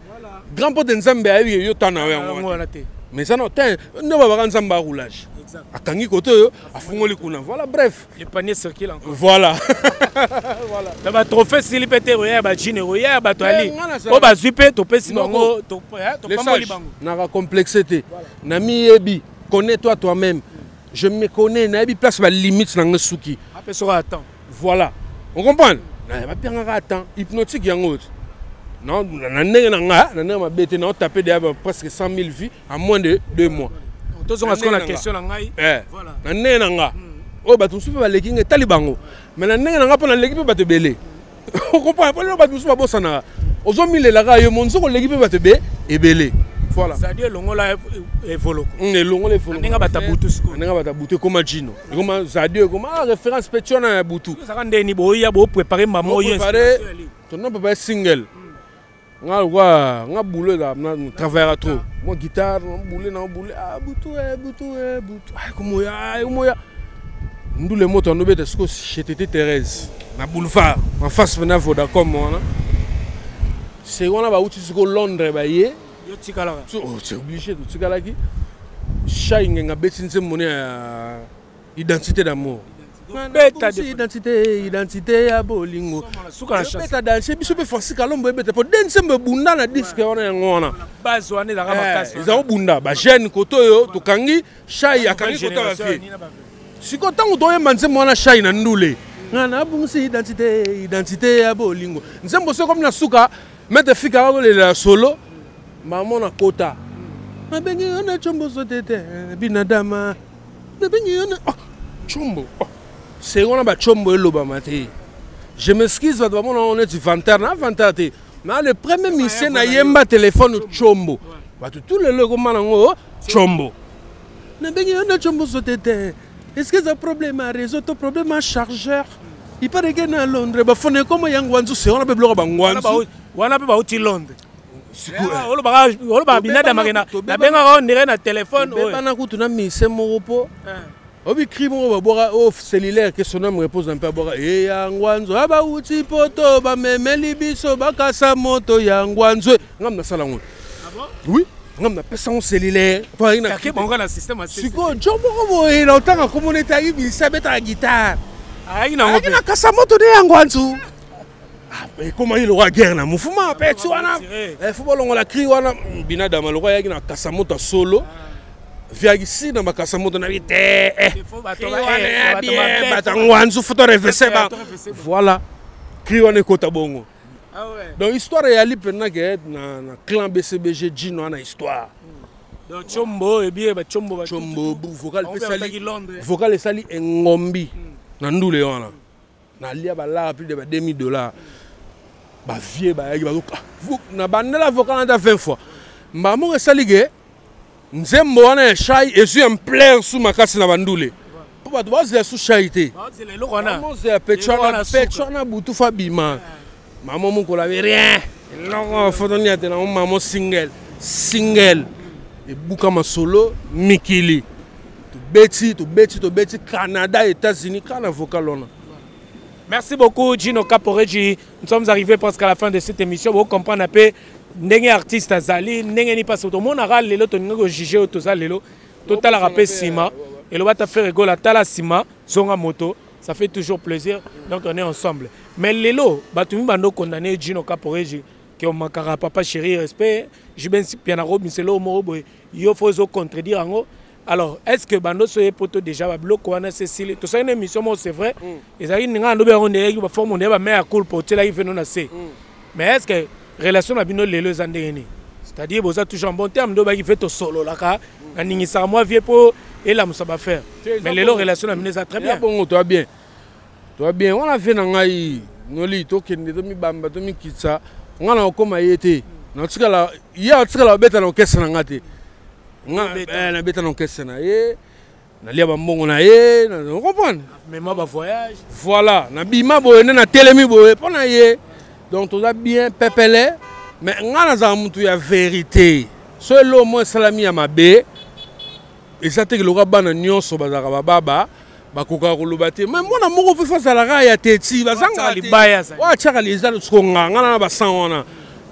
grand pote nzambe ayebi yo tana yango mais ça non ten ne va pas nzamba roulage akangi koto yo afungoli kuna voilà bref le panier circule encore voilà voilà na ba trophée s'il peut être ya ba jine ya ba to ali o ba zupe to pesi bango to pamoli bango na ka complexité na mi yebi connais-toi toi-même je me connais na yebi place ba limite na ngasuki après ça attend voilà on comprend na ba pianga attend hypnotique yango non na ndenge na nga na ndenge mabete na taper derrière presque 100 000 vies en moins de 2 mois. Tous on a ce qu'on a question na ngai voilà na ndenge na nga o ba tout ba leki nge talibango mais na ndenge na nga pona leki pe ba te belé on comprend pas le ba tout ba bosana ozo milela ka yo monzo ko leki pe ba te be ebelé voilà ça dit longo la evolo longo le folo ndenge ba tabutu siko ndenge ba tabutu comme Gino comme ça dit comme référence pétion na butu ça quand ndeni bo ya bo préparer maman yo ton nom peut pas single nga boulot là na travailler trop moi guitare na boulot butu comme ya ndule moto no beta sko chez Tété Thérèse na boulevard en face na Vodacom moi c'est on a ba uti siko Londres ba ye yo tikala c'est obligé de tikala ki shay nga beti nse moni identité d'amour identité ya bolingo beta danser biso be force kalombo beta po dense mbe bunda na disque ona ngona base wana za makasi za bunda ba jeune koto yo to kangi shay akangi koto ba fi siko tango to yemba nse mwana shay na ndule ngana bungsi identité ya bolingo nsembo so comme na suka mete fika ko le solo maman na kota mabengi ona chombo sotete binadama mabengi ona chombo c'est on a ba chombo eloba mate je m'excuse va on est du vantar na vantate mais le premier mission na yemba téléphone chombo ba tout le logo manango chombo na bengi ona chombo sotete est-ce que ça problème à réseau ton problème à chargeur il paraît que na Londres ba fone comme yangwanzu c'est on a beblo ba ngwanzu wana pe ba uti Londres olo ba binada magena na benga on dirait na téléphone bana kutu na mission moko obi crime ba bora au cellulaire que son homme repose un peu bora e yangwanzu aba uti poto ba memeli biso ba kasa moto yangwanzu ngam na sala ngone ah bon oui ngam na pesa on cellulaire pa ina ke bonga na système assez siko jombo ko e na otanga communauté ayi bi sabeta guitare ayi na kasa moto de yangwanzu et comment il aura guerre na mouvement petit wana football on la cri wana binada maloko yaki na kasa moto solo via ici na makasa moto na vite batangwanzu photo reverser ba voilà cri wana kota bongo ah ouais donc histoire ya lipena ke na clan BCBG Gino na histoire donc chombo et bien ba chombo vocal sali engombi na ndule wana na lia ba la plus de $2000 ba vie ba yaki ba na bandela vocal na 20 fois mbamo salige nzembo wana shay esu en plein sous makasi na bandule po ba doza sous shayité c'est le rona c'est pechona butu fa bima maman mon ko la rien non fotoni atena maman single et bukama solo mikili to beti Canada États-Unis kana vocal on. Merci beaucoup Gino Caporeji. Nous sommes arrivés presque à la fin de cette émission. Vous comprenez un peu ndenge artiste azali, ndenge ni passe tout monde a lelo to ngo juger to ça lelo. Total rappel Sima et le va te faire rigoler tala Sima zonga moto. Ça fait toujours plaisir. Donc on est ensemble. Mais lelo batumi bando condamné Gino Caporeji que on makara papa chéri respect. Jiben Pianaro miselo morobo yo faut contredire ngo. Alors, est-ce que Bando soye poto déjà va bloquer wana Cécile? Tout ça une émission c'est vrai. Et ça il n'ga ndo be on est va forme on est va mettre à cool pour tela il fait non assez. Mais est-ce que relation na bino lelo zandeni? C'est-à-dire vous êtes toujours en bon terme ndo ba qui fait to solo là ka ningi sa moi vie pour et là ça va faire. Mais lelo relation na bino ça très bien. Bon toi bien. Toi bien, on a fait na ngai noli to kende to mi bamba to mi kitsa. On a koma yete. Na tsika la ya tsika la beta na kesa na ngate. Na beta non kesse na ye na lia ba mbongo na ye on comprend mais moi ba voyage voilà na bima boyene na telemi boye pona ye donc tout va bien pepele mais ngana za mutu ya vérité solo mo salami ya mabe ezate ke loka bana nyonso bazaka bababa bakoka koloba te mais mona moko fe face à la ya teti bazanga libaya ça wa chaka les ala tsko ngana na ba sang wana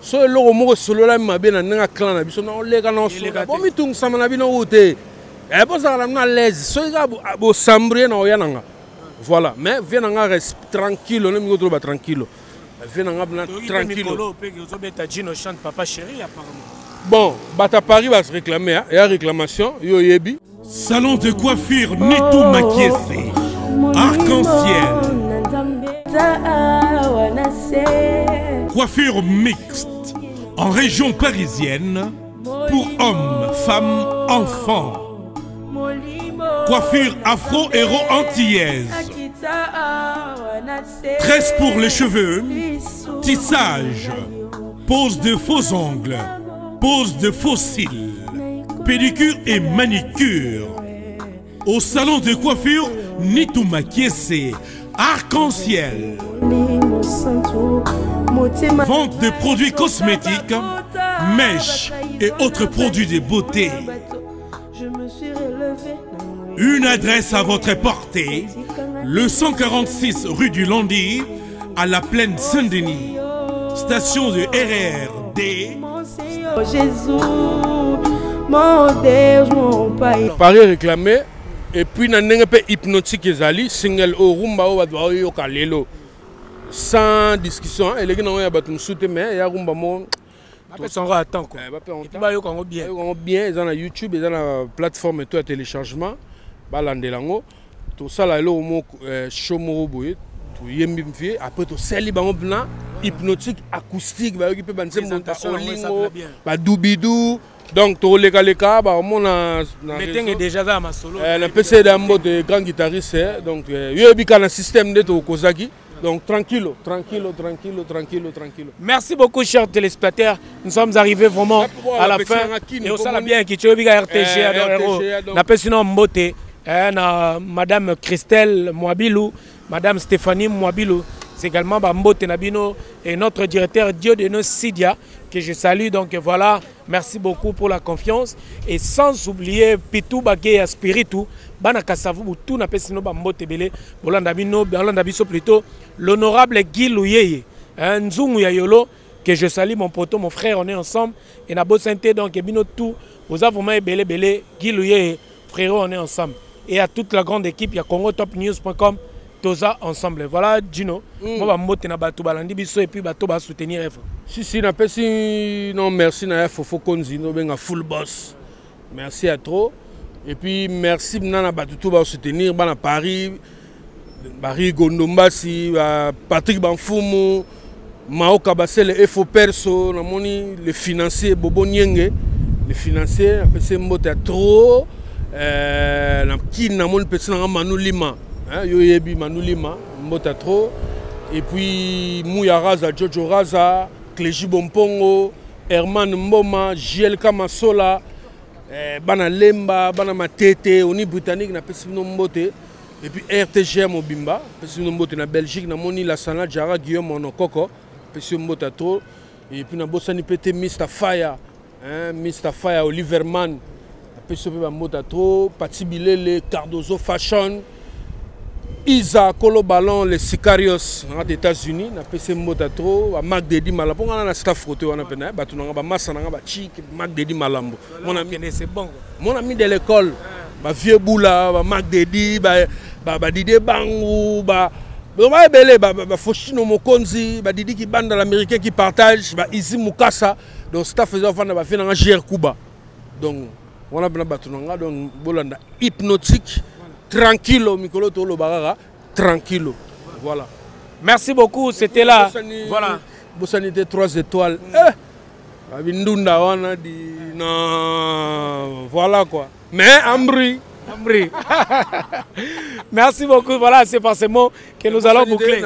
so eloko moko solola mabe na ndenge clan na biso na oleka na osola bomi tungusama na bino ute bozala na bino à l'aise soki kaka bosambrie na oya nanga voilà mais vie nanga reste tranquille on mingo toloba tranquille vie nanga bina tranquille bon bata Paris va se réclamer il y a réclamation yo yebi salon de coiffure Nitou Makiese arc-en-ciel coiffure mixte en région parisienne pour hommes, femmes, enfants. Coiffure afro-héro-antillaise. Tresse pour les cheveux, tissage, pose de faux ongles, pose de faux cils, pédicure et manicure. Au salon de coiffure Nitou Makiese, arc-en-ciel. Vente de produits cosmétiques, mèches et autres produits de beauté. Une adresse à votre portée, le 146 rue du Landy, à la plaine Saint-Denis. Station de RERD. Paris réclamé. Et puis, na ndenge pe hypnotique ezali single au rumba o badwa yo kalelo sans discussion et les gens ont battu souté mais ya rumba mo après son attend quoi ba yo kango bien ils ont na YouTube ils ont na plateforme et tout à téléchargement balandelango tout ça là lo mo chomo boye to yembi mfie après to seli bango blanc hypnotique acoustique ba yo ki pe banse montation lingo ba doubidou. Donc, tu les gars, on a déjà dans ma solo. Un PC d'un mode de grand guitariste. Donc, il y a un système de Kozaki. Donc, tranquille. Merci beaucoup, chers téléspectateurs. Nous sommes arrivés vraiment à la fin. Et on s'en bien qui tu as RTG. On appelle sinon Mbote. Madame Christelle Mwabilou, Madame Stéphanie Mwabilou. C'est également Mbote Nabino et notre directeur Dieudonné Sidia que je salue. Donc voilà, merci beaucoup pour la confiance. Et sans oublier Pitou Bagé Spiritu, Bana Kasavu, tout n'a pas sinon Mbote Bele, Bolandabino, Bolandabiso plutôt, l'honorable Guy Louyeye, Nzungu Yayolo, que je salue mon poteau, mon frère, on est ensemble. Et Nabo Sainté, donc Bino tout, vous avez vraiment Bele, Guy Louyeye, frérot, on est ensemble. Et à toute la grande équipe, il y a congotopnews.com. Toza ensemble. Voilà, Gino. Moi, je vais et puis je soutenir. Si, non, merci, Fofo Konzi, full boss. Merci à trop. Et puis, merci de soutenir Paris, Barry Gondombasi, Patrick Banfumu, Mao Kabassel, FO Perso, les financiers, Bobo Nyenge, les financiers, c'est trop. Qui n'a pas de Manu Lima. Yoyebi Manulima, Motatro, et puis Mouya Raza, Jojo Raza, Cléji Bompongo, Herman Mboma, JL Kamasola, Bana Lemba, Bana Matete, Oni Britannique, na Pessino Mbote, et puis RTGM Mobimba, Pessino Mbote na Belgique, na Moni Lassana, Jara Guillaume Monokoko, Pessino Motatro, et puis na Bossani Pete Mr. Fire, Mr. Fire, Oliverman, Pessino Motatro, Pati Bilele, Cardozo Fashion. Isa Kolo Ballon, les Sicarios aux États-Unis, na PC Motatro, Mac Dedi Malambo, on a un staff photo, on a peine, Batunanga, Massananga, Chic, Mac Dedi Malambo. Mon ami, c'est bon. Mon ami de l'école, Vieux Boula, Mac Dedi, Didi Bangou, Foshino Mokonzi, Didi qui bande l'américain qui partage, Izi Mukasa, donc staff faisant faire un GR Kuba. Donc, on a bien Batunanga, donc Bolanda hypnotique. Tranquillo, Mikolo Tolo Barara, tranquillo. Voilà. Merci beaucoup, c'était là. Voilà. Bossanité 3 étoiles. Abindunda, on a dit non. Voilà quoi. Mais Ambri. Merci beaucoup. Voilà, c'est par ces mots que nous allons boucler.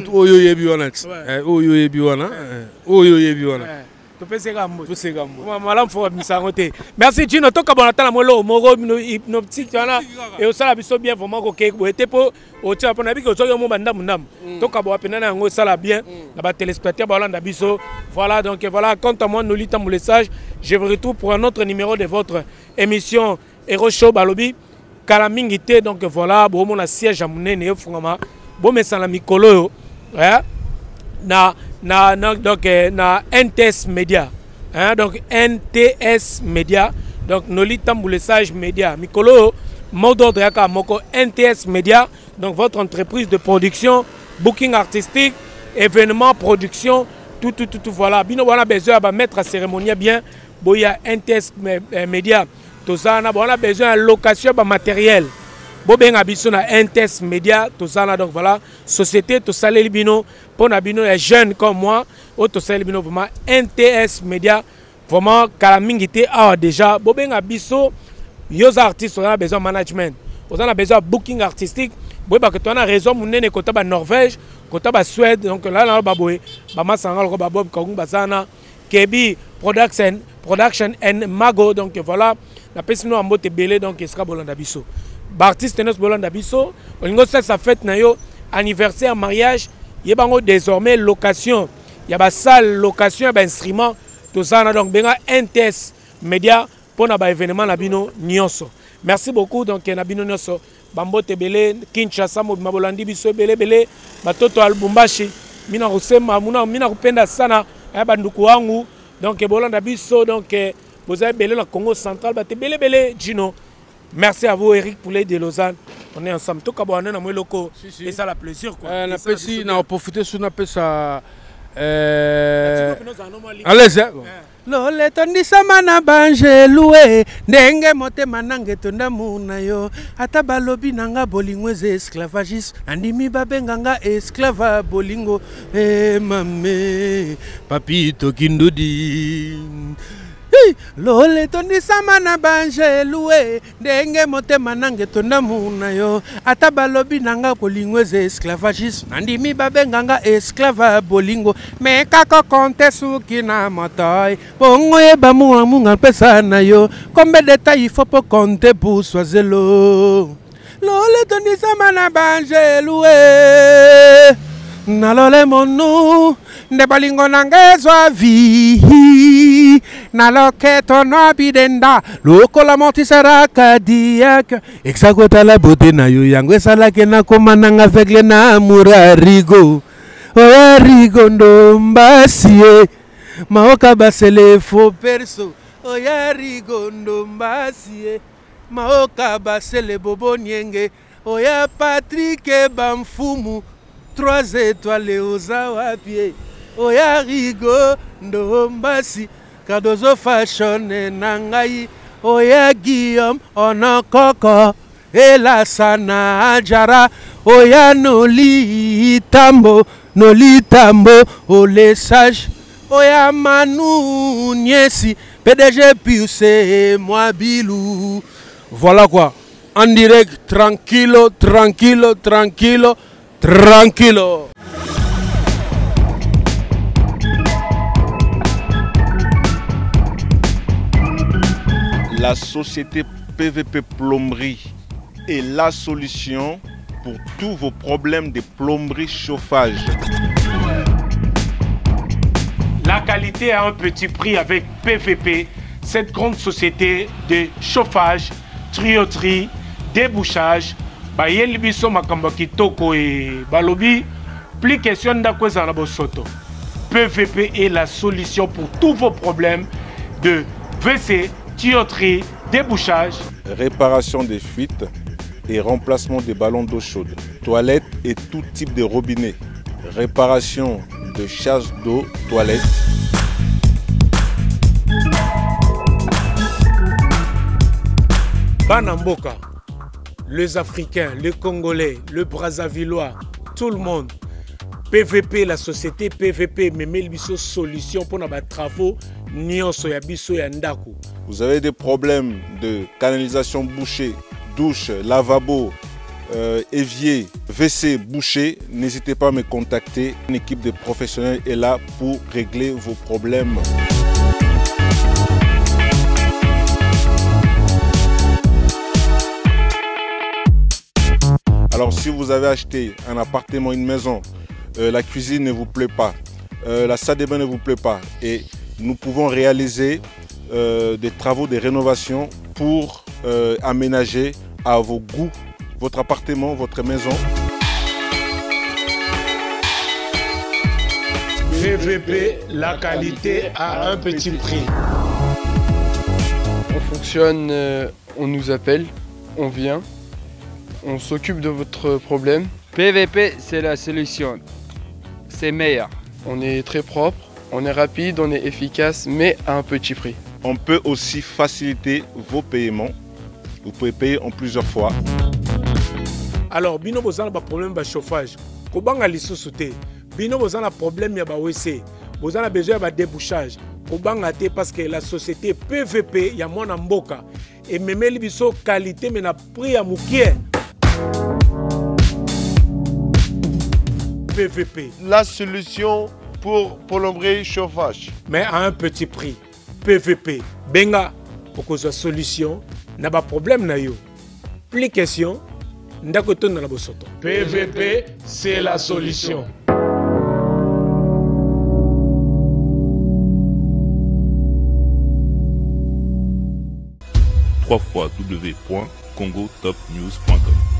Merci Gino, toka bonata molo moro hypnotique et au sala biso bien vraiment ko ke boete po o tia pona biko zo yo mo banda munam toka bo apena na ngo sala bien na ba téléspectateurs balanda biso. Voilà donc voilà, quant à moi nous litons mon message, je vous retrouve pour un autre numéro de votre émission Hero Show Balobi Kalamingité. Donc voilà, bon mon siège à munene fungama bon mesala mikolo na donc na NTS Media, hein, donc NTS Media, donc Noli Tamboulessage Media, Mikolo, mot d'ordre yaka moko NTS Media, donc votre entreprise de production, booking artistique, événement, production, tout voilà. Bino on a besoin de mettre à cérémonie bien, boya NTS Media, tout ça, on a besoin de location de matériel. Boben abisso na NTS Media, tout ça donc voilà, société tout ça les bino pour nabino les jeunes comme moi, tout ça les bino vraiment NTS Media, vraiment kalamingité ah déjà boben abisso yo artistes on a besoin de management, on a besoin de booking artistique, boy ba que tu as raison mon nene kota ba Norvège, kota ba Suède donc là ba boy ba masanga ko ba bob kong bazana Kebi production and Mago donc voilà la personne en mbote belé donc sera bolanda biso. Artiste nos bolanda biso, on ça fête na yo anniversaire mariage, yebango désormais location. Il y a ba salle location ba instrument tout ça donc benga NTS Media pour na ba événement na bino nyonso. Merci beaucoup donc na bino nyonso bambote belé Kinshasa mo mabolandi biso belé batoto albumbashi mina kusema mina kupenda sana banduku wangu donc bolanda biso donc vous avez belé la Congo central bate belé Gino. Merci à vous Eric Poulet de Lausanne. On est ensemble. Tout cas, on est dans le loco. Et ça la plaisir quoi. On a profité sur na pesa allez lole tondisa mana bangelue ndenge motema nange tonda muna yo ata balobi nanga bolingo eze esclavagisme andimi babenganga esclava bolingo mame papito kindudi lole tondisa mana bangelue ndenge motema nange tonda muna yo ata balobi nanga bolingo eze esclavagisme andimi babenganga esclava bolingo me kako konte suki na motoy bongo eba munga pesa na yo combien de temps il faut pour compter pour choisir l'eau lole tondisa mana bangelue na lole monu nde balingo nangezwa vi na loketo no bidenda lokola motisara cardiaque exagota la beauté na yo yango esalaki na komananga avec na murarigo oya ndombasie maoka basele faux perso oya ndombasie maoka basele bobo nienge oya Patrick Bamfumu 3 étoiles ozawa pied oya ndombasi kadozo fashion nangai oya Guillaume onokoko elasana jara oya noli tambo ole sage oya Manu Niesi PDG Piusé moi Bilou. Voilà quoi, en direct, tranquillo. La société PVP Plomberie est la solution pour tous vos problèmes de plomberie chauffage. La qualité à un petit prix avec PVP, cette grande société de chauffage, tuyauterie, débouchage, bayeli biso makambo kitoko et balobi, plus question d'akweza na bosoto. PVP est la solution pour tous vos problèmes de WC, tuyauterie, débouchage, réparation des fuites et remplacement des ballons d'eau chaude, toilettes et tout type de robinet, réparation de chasse d'eau, toilettes. Banamboka, les Africains, les Congolais, le Brazzavillois, tout le monde. PVP, la société PVP, mais biso solution pour nos travaux, nyonso ya biso ya ndaku. Vous avez des problèmes de canalisation bouchée, douche, lavabo, évier, WC bouché, n'hésitez pas à me contacter. Une équipe de professionnels est là pour régler vos problèmes. Alors si vous avez acheté un appartement, une maison, la cuisine ne vous plaît pas, la salle de bain ne vous plaît pas, et nous pouvons réaliser des travaux de rénovation pour aménager à vos goûts votre appartement, votre maison. PVP, la qualité à un petit prix. On fonctionne, on nous appelle, on vient, on s'occupe de votre problème. PVP, c'est la solution. C'est meilleur. On est très propre, on est rapide, on est efficace, mais à un petit prix. On peut aussi faciliter vos paiements. Vous pouvez payer en plusieurs fois. Alors, bino vous avez un problème de chauffage. Kobanga lisusu te. Bino vous avez un problème de WC. Vous avez besoin de débouchage. Kobanga te parce que la société PVP, il y a mon mboka. Et même libiso qualité, mais na prix à moukier. PVP. La solution pour plomberie chauffage. Mais à un petit prix. PVP. Benga, pour que soit solution, n'a pas problème na yo. Plus question, ndakoton na la bosoto. PVP, c'est la solution. www.congotopnews.com